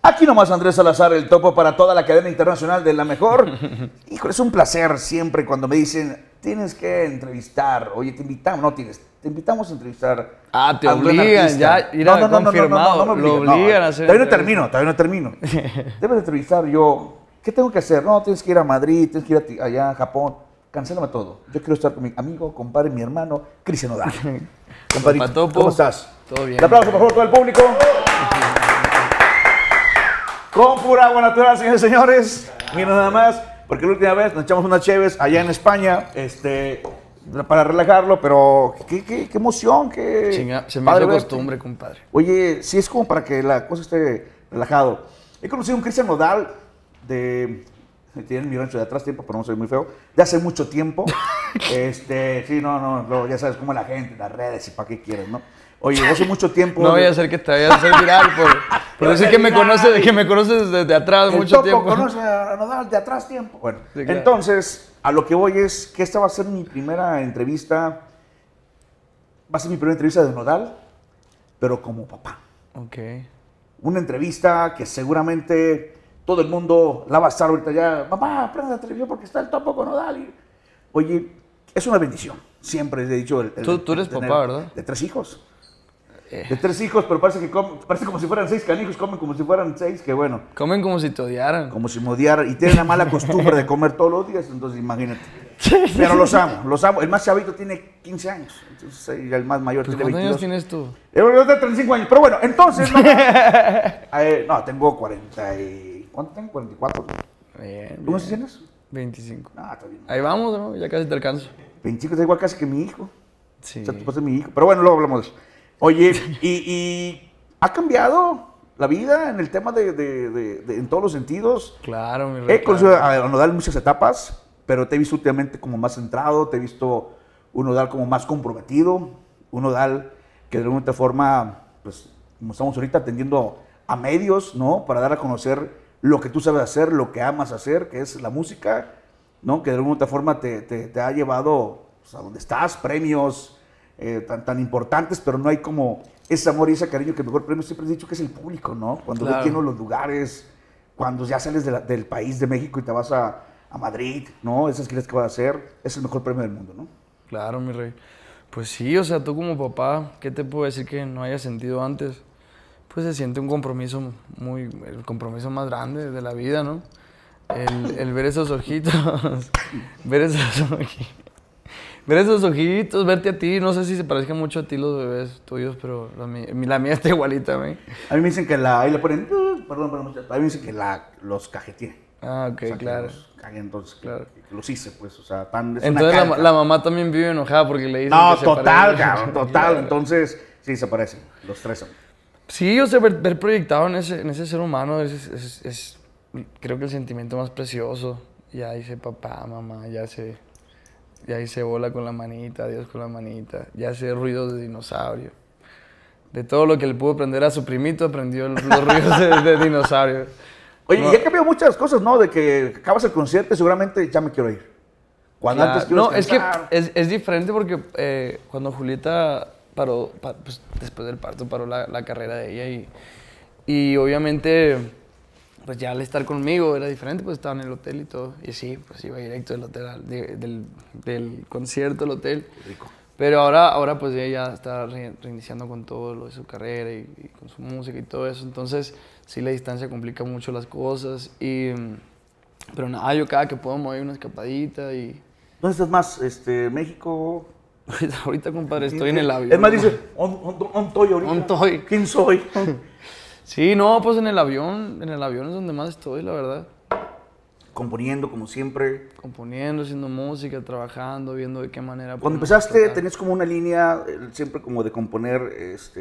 Aquí nomás Andrés Salazar, el topo para toda la cadena internacional de La Mejor. Híjole, es un placer siempre cuando me dicen, tienes que entrevistar. Oye, te invitamos, no tienes, te invitamos a entrevistar. Ah, te a un gran obligan, artista. ya, mira, confirmado. No me Lo obligan, obligan a hacer. todavía no termino. Debes entrevistar yo. ¿Qué tengo que hacer? No, tienes que ir a Madrid, tienes que ir allá a Japón. Cancélame todo. Yo quiero estar con mi amigo, compadre, mi hermano, Cristian Nodal. Compadrito, ¿cómo estás? Todo bien. Un aplauso, por favor, todo el público. Con pura agua natural, señores y señores. Miren nada más, porque la última vez nos echamos unas cheves allá en España, para relajarlo, pero qué emoción, qué Chinga, se me padre hizo verte. costumbre, compadre. Oye, sí es como para que la cosa esté relajado. He conocido a un Cristian Nodal tiene mi rancho de atrás tiempo, pero no soy muy feo, de hace mucho tiempo. Sí, no, ya sabes cómo es la gente, las redes y para qué quieres, ¿no? Oye, hace mucho tiempo. No voy a hacer que te vayas a hacer viral por decir que me conoces desde atrás mucho tiempo. Conoce a Nodal de atrás tiempo. Bueno, Sí, claro. entonces, a lo que voy es que esta va a ser mi primera entrevista. Va a ser mi primera entrevista de Nodal, pero como papá. Ok. Una entrevista que seguramente todo el mundo la va a estar ahorita ya. Mamá, prende la televisión porque está el topo con Nodal. Oye, es una bendición. Siempre he dicho. Tú eres papá, ¿verdad? De 3 hijos. De 3 hijos, pero parece como si fueran 6 canijos, comen como si fueran 6, que bueno. Comen como si te odiaran. Como si me odiaran. Y tienen la mala costumbre de comer todos los días, entonces imagínate. Pero los amo. El más chavito tiene 15 años, entonces el más mayor Pues, tiene ¿cuántos 22. años tienes tú? Yo tengo 35 años, pero bueno, entonces, no, tengo 40 y... ¿Cuánto tengo? 44. Bien, ¿Tú bien. cuántos tienes? 25. Ah, está bien. Ahí vamos, ¿no? Ya casi te alcanzo. 25 es igual casi que mi hijo. Sí. O sea, tú puedes ser mi hijo. Pero bueno, luego hablamos de eso. Oye, y ¿ha cambiado la vida en el tema en todos los sentidos? Claro, mi rey. He conocido a Nodal en muchas etapas, pero te he visto últimamente como más centrado, te he visto un Nodal como más comprometido, un Nodal que de alguna forma, pues, como estamos ahorita atendiendo a medios, ¿no? Para dar a conocer lo que tú sabes hacer, lo que amas hacer, que es la música, ¿no? Que de alguna forma te ha llevado, pues, a donde estás, premios tan importantes, pero no hay como ese amor y ese cariño que el mejor premio siempre he dicho que es el público, ¿no? Cuando Claro. ves llenos los lugares, cuando ya sales del país de México y te vas a Madrid, ¿no? Esas giras que vas a hacer, es el mejor premio del mundo, ¿no? Claro, mi rey. Pues sí, o sea, tú como papá, ¿qué te puedo decir que no hayas sentido antes? Pues se siente un compromiso el compromiso más grande de la vida, ¿no? El ver esos ojitos, ver esos ojitos, verte a ti, no sé si se parezcan mucho a ti los bebés tuyos, pero la mía está igualita, ¿me? A mí me dicen que ahí le ponen, perdón, a mí me dicen que los cajeteé. Ah, ok, O sea, claro. Que los cagué, entonces, Claro. que los hice, pues, o sea, es una Entonces calca. la mamá también vive enojada porque le dicen No, que se total, parecen. cabrón, total. Claro. Entonces, sí, se parecen, los 3. Sí, o sea, ver proyectado en ese ser humano es creo que el sentimiento más precioso. Ya hice papá, mamá, ya hice bola con la manita, Dios con la manita, ya hice ruidos de dinosaurio. De todo lo que le pudo aprender a su primito, aprendió los ruidos de dinosaurio. Oye, No. y ha cambiado muchas cosas, ¿no? De que acabas el concierto y seguramente ya me quiero ir. Cuando Claro. antes quiero No, es que descansar. es diferente porque cuando Julieta paró, pues, después del parto paró la carrera de ella y obviamente pues ya al estar conmigo era diferente, pues estaba en el hotel y todo. Y sí, pues iba directo del hotel, del concierto al hotel. Rico. Pero ahora pues ella ya está reiniciando con todo lo de su carrera y con su música y todo eso. Entonces sí la distancia complica mucho las cosas. Pero nada, yo cada que puedo me voy una escapadita y... ¿Dónde estás más? ¿México? Ahorita, compadre, estoy en el avión. Es más, dice, ¿on estoy ahorita? ¿On estoy? ¿Quién soy? Sí, no, pues en el avión es donde más estoy, la verdad. Componiendo, como siempre. Componiendo, haciendo música, trabajando, viendo de qué manera... Cuando podemos empezaste, tocar. tenías como una línea siempre como de componer,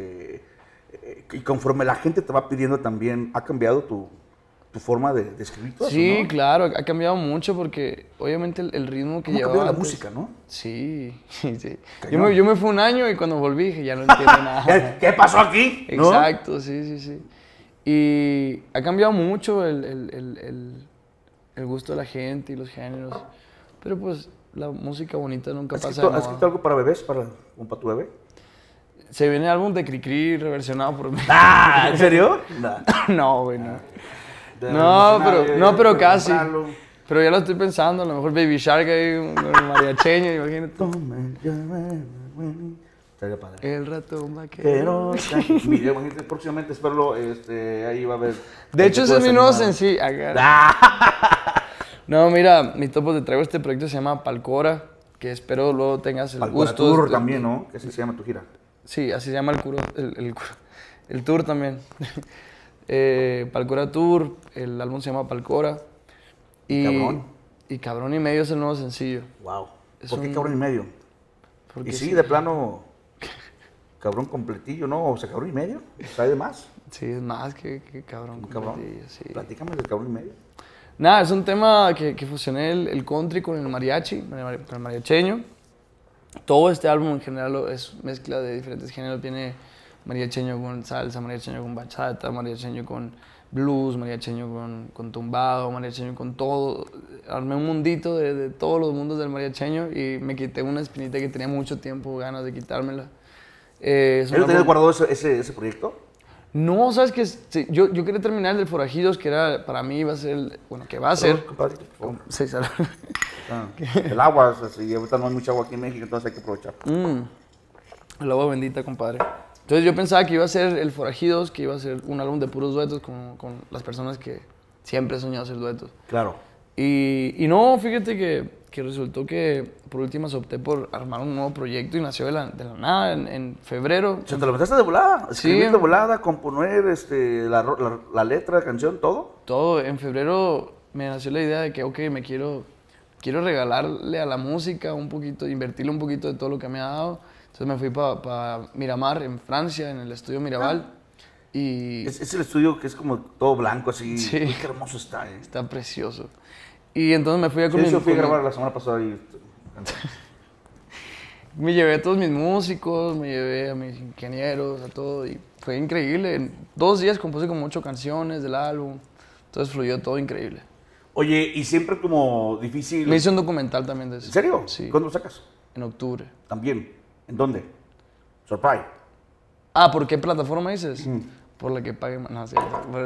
y conforme la gente te va pidiendo también, ¿ha cambiado tu forma de escribir todo Sí, eso, no? claro, ha cambiado mucho porque obviamente el ritmo que ¿Cómo llevaba cambió la antes- música, no? Sí, sí. Cañón. Yo me fui un año y cuando volví dije, ya no entiendo nada. ¿Qué pasó aquí? ¿No? Exacto, sí. Y ha cambiado mucho el gusto de la gente y los géneros. Pero pues la música bonita nunca ¿Has pasa de escrito moda. algo para bebés, para tu bebé? Se viene el álbum de Cricri reversionado por mí. ¡Ah! ¿En serio? No, güey, no. No, pero casi. Pero ya lo estoy pensando, a lo mejor Baby Shark ahí, un mariacheño, imagínate. El ratón vaquero. Video, imagínate, próximamente espero, ahí va a haber... De hecho, ese es mi nuevo sencillo. No, mira, mi topo, te traigo este proyecto, se llama Palcora, que espero luego tengas el Palcora gusto. Tour también, ¿no? Que así se llama tu gira. Sí, así se llama el tour también. Palcora Tour, el álbum se llama Palcora. Cabrón. Y Cabrón y Medio es el nuevo sencillo. Wow. ¿Por qué Cabrón y Medio? Porque Y sí, de plano, cabrón completillo, ¿no? O sea, Cabrón y Medio, ¿sabe de más? Sí, es más que Cabrón. Cabrón. Completillo, sí. Platícame del Cabrón y Medio. Nada, es un tema que fusioné el country con el mariachi, con el mariacheño. Todo este álbum en general es mezcla de diferentes géneros. Tiene mariacheño con salsa, mariacheño con bachata, mariacheño con blues, mariacheño con tumbado, mariacheño con todo. Armé un mundito de todos los mundos del mariacheño y me quité una espinita que tenía mucho tiempo ganas de quitármela. ¿Él tenía guardado ese proyecto? No, sabes que sí, yo quería terminar el del Forajidos, que era, para mí iba a ser, bueno, que va a ser. Compadrito, por favor. Sí, salud. El agua, y ahorita no hay mucha agua aquí en México, entonces hay que aprovechar. El agua bendita, compadre. Entonces yo pensaba que iba a ser el Forajidos, que iba a ser un álbum de puros duetos con las personas que siempre he soñado hacer duetos. Claro. Y no, fíjate que resultó que por últimas opté por armar un nuevo proyecto y nació de la nada en febrero. O sea, ¿te lo metiste de volada? ¿Escribir Sí. de volada, componer la letra, la canción, todo? Todo, en febrero me nació la idea de que, ok, quiero regalarle a la música un poquito, invertirle un poquito de todo lo que me ha dado. Entonces me fui para Miramar, en Francia, en el estudio Miraval. Y Es el estudio que es como todo blanco, así. Sí. Uy, qué hermoso está, ¿eh? está precioso. Y entonces me fui a Sí, yo fui a grabar la semana pasada y... Me llevé a todos mis músicos, me llevé a mis ingenieros, a todo, y fue increíble. En 2 días compuse como 8 canciones del álbum, entonces fluyó todo increíble. Oye, y siempre como difícil... Me hice un documental también de eso. ¿En serio? Sí. ¿Cuándo lo sacas? En octubre. También. ¿En dónde? Surprise. Ah, ¿por qué plataforma dices? Por la que paguen. No, sí,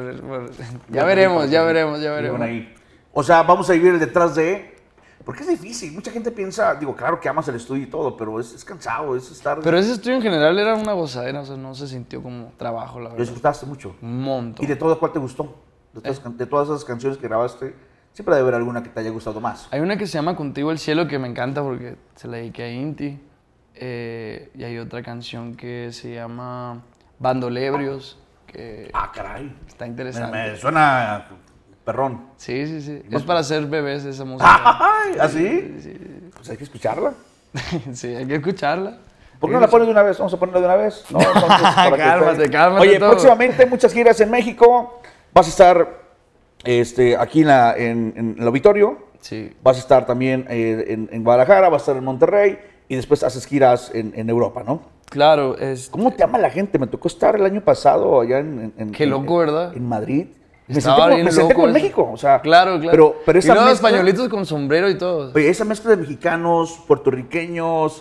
ya veremos. Digan ahí. O sea, vamos a vivir el detrás de... Porque es difícil. Mucha gente piensa, digo, claro que amas el estudio y todo, pero es cansado, es estar... Pero ese estudio en general era una gozadera, o sea, no se sintió como trabajo, la Lo verdad. disfrutaste mucho. Un montón. ¿Y de todas cuál te gustó? De todas esas canciones que grabaste, siempre debe haber alguna que te haya gustado más. Hay una que se llama Contigo el Cielo que me encanta porque se la dediqué a Inti. Y hay otra canción que se llama Bandolebrios, que Ah, caray. está interesante. Me suena perrón. Sí. Es para hacer bebés esa música. Ay, ¿así? Sí. Pues hay que escucharla. Sí, hay que escucharla. ¿Por qué no la pones de una vez? Vamos a ponerla de una vez. No, entonces, para que Cálmate. Oye, todo. próximamente muchas giras en México. Vas a estar aquí en el auditorio. Sí. Vas a estar también en Guadalajara, vas a estar en Monterrey y después haces giras en Europa, ¿no? Claro, ¿Cómo te ama la gente? Me tocó estar el año pasado allá Qué loco, ¿verdad? En Madrid. Estaba bien Me senté loco como en eso. México, o sea. Claro. Pero y esa luego mezcla, españolitos con sombrero y todo. oye, esa mezcla de mexicanos, puertorriqueños,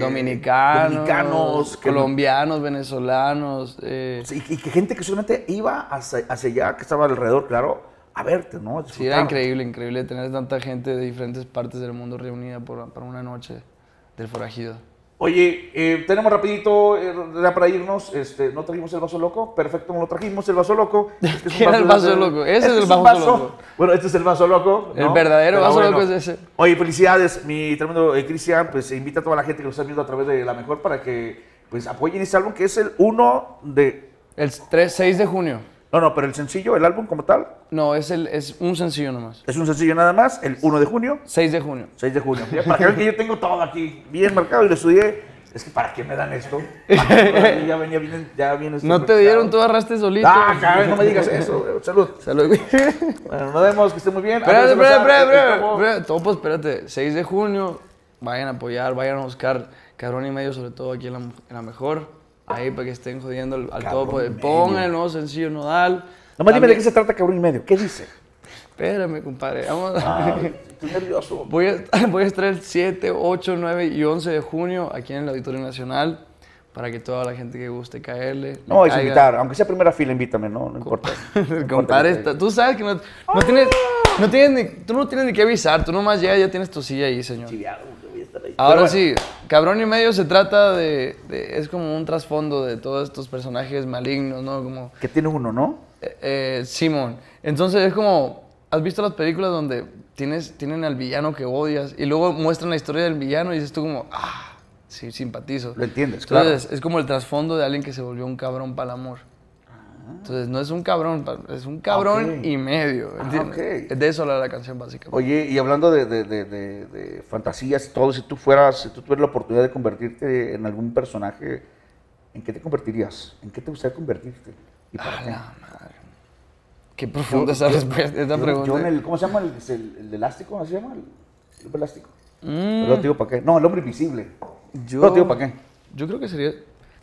Dominicanos, que- colombianos, venezolanos. Sí, y que gente que solamente iba hacia allá, que estaba alrededor, claro, a verte, ¿no? A Sí, era disfrutar. increíble tener tanta gente de diferentes partes del mundo reunida para una noche del forajido. Oye, tenemos rapidito, ya para irnos, ¿no trajimos el vaso loco? Perfecto, no lo trajimos, el vaso loco. Es que es un ¿Qué era el vaso de- loco? Ese Este es el un vaso loco. Bueno, este es el vaso loco, El ¿no? verdadero Pero vaso loco es ese. Oye, felicidades, mi tremendo Cristian, pues invita a toda la gente que lo está viendo a través de La Mejor para que pues apoyen este álbum que es el 1 de... El 6 de junio. No, pero el sencillo, el álbum como tal, No, es un sencillo nomás. es un sencillo nada más, el 1 de junio, 6 de junio. 6 de junio. Ya, para que vean que yo tengo todo aquí bien marcado y lo estudié. Es que ¿para qué me dan esto? Ya viene esto No te practicado. dieron, tú arraste solito. Ah, cabrón, no me digas eso. Salud. Salud. Bueno, nos vemos, que estén muy bien. Espérate. Topo, espérate. 6 de junio, vayan a apoyar, vayan a buscar Cabrón y Medio, sobre todo aquí en la Mejor. Ahí para que estén jodiendo al Cabrón topo. y Medio. Pongan el nuevo sencillo Nodal. Nomás dime de También- qué se trata Cabrón y Medio. ¿Qué dice? Espérame, compadre. Vamos. Estoy nervioso. Voy a estar el 7, 8, 9 y 11 de junio aquí en el Auditorio Nacional. para que toda la gente que guste caerle. le No, es caiga. invitar, aunque sea primera fila, invítame, no importa. Compadre, tú sabes que tú no tienes ni que avisar, tú nomás llegas y ya tienes tu silla ahí, señor. Chiviado, yo voy a estar ahí. Ahora Pero sí, Cabrón y Medio se trata es como un trasfondo de todos estos personajes malignos, ¿no? Como que tiene uno, ¿no? Simón. Entonces es como, ¿has visto las películas donde tienen al villano que odias y luego muestran la historia del villano y dices tú como, sí, simpatizo? Lo entiendes, claro. Entonces es como el trasfondo de alguien que se volvió un cabrón para el amor. Entonces no es un cabrón, es un cabrón y medio, ¿entiendes? Ok. De eso habla la canción básicamente. Oye, y hablando de fantasías y todo, si tú tuvieras la oportunidad de convertirte en algún personaje, ¿en qué te convertirías? ¿En qué te gustaría convertirte? ¿Y para qué? La madre. Qué profunda esa respuesta, esta pregunta. Yo ¿cómo se llama? ¿El elástico? ¿Cómo se llama? ¿El hombre elástico? Pero no te digo para qué. No, el hombre invisible. No te digo para qué. Yo creo que sería...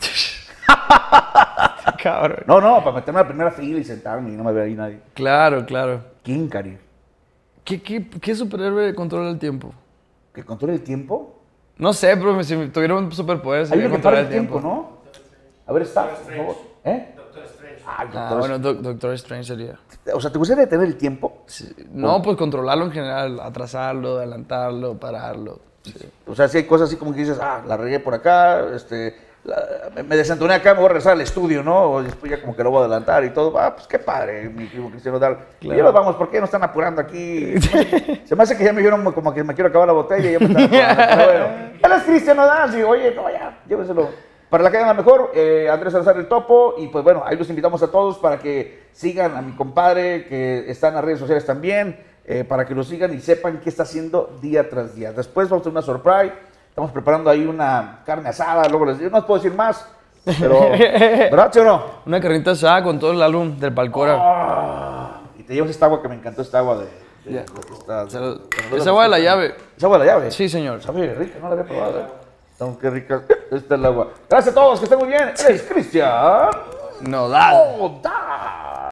Cabrón. No, para meterme a la primera fila y sentarme y no me vea ahí nadie. Claro, claro. ¿Quién, Cari? ¿Qué superhéroe controla el tiempo? ¿Que controle el tiempo? No sé, pero si tuviera un superpoder Hay sería uno que para controlar el tiempo, ¿no? A ver, está, por favor. ¿Eh? Doctor Strange. Bueno, Doctor Strange sería. O sea, ¿te gustaría detener el tiempo? Sí. No, pues controlarlo en general, atrasarlo, adelantarlo, pararlo. Sí. O sea, si hay cosas así como que dices, la regué por acá, me desentoné acá, me voy a regresar al estudio, ¿no? O después ya como que lo voy a adelantar y todo. Pues qué padre, mi primo Cristiano Dal. Claro. Y ya nos vamos, ¿por qué no están apurando aquí? Se me hace que ya me vieron como que me quiero acabar la botella y ya me están apurando. Pero bueno, él es Cristiano Dal, y oye, no, ya, llévenselo. Para la cadena mejor, Andrés Salazar el Topo, y pues bueno, ahí los invitamos a todos para que sigan a mi compadre, que está en las redes sociales también, para que lo sigan y sepan qué está haciendo día tras día. Después vamos a tener una surprise. Estamos preparando ahí una carne asada, luego les digo, no os puedo decir más, pero, ¿verdad, sí o no? Una carnita asada con todo el álbum del Palcora. Y te llevas esta agua que me encantó, esta agua Ya. esta- Esa agua de la llave. ¿Es agua de la llave? Sí, señor. Sabe rica, no la había probado. Qué rica. Esta es el agua. Gracias a todos, que estén muy bien. Eres Cristian Nodal. Nodal.